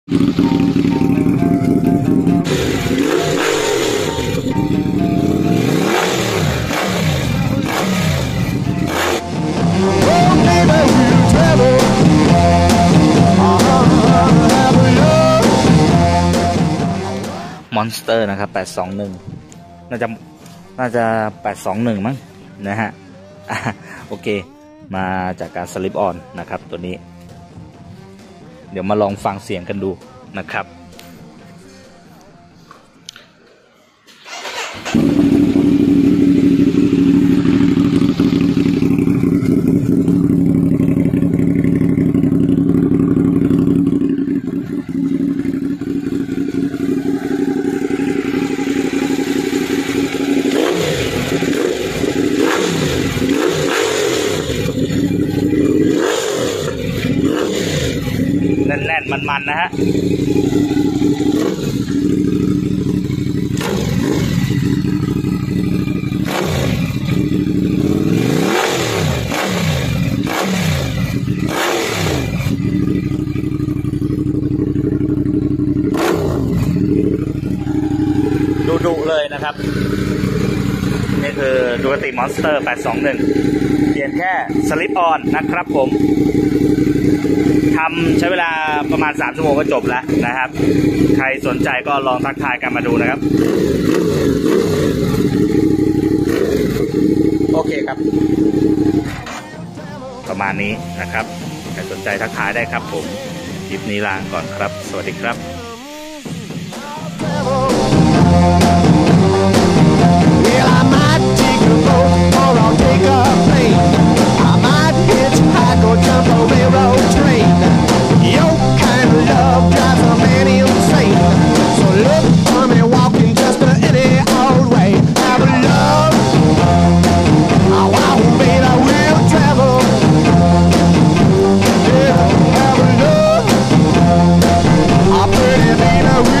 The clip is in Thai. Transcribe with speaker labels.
Speaker 1: มอนสเตอร์นะครับ821น่าจะ821มั้งนะฮะโอเคมาจากการสลิปออนนะครับตัวนี้เดี๋ยวมาลองฟังเสียงกันดูนะครับแน่นๆมันๆนะฮะดุเลยนะครับนี่คือดูคติมอนสเตอร์821เปลี่ยนแค่สลิปออนนะครับผมทำใช้เวลาประมาณ3 ชั่วโมงก็จบแล้วนะครับใครสนใจก็ลองทักทายกันมาดูนะครับโอเคครับประมาณนี้นะครับใครสนใจทักทายได้ครับผมคลิปนี้ลาก่อนครับสวัสดีครับ
Speaker 2: I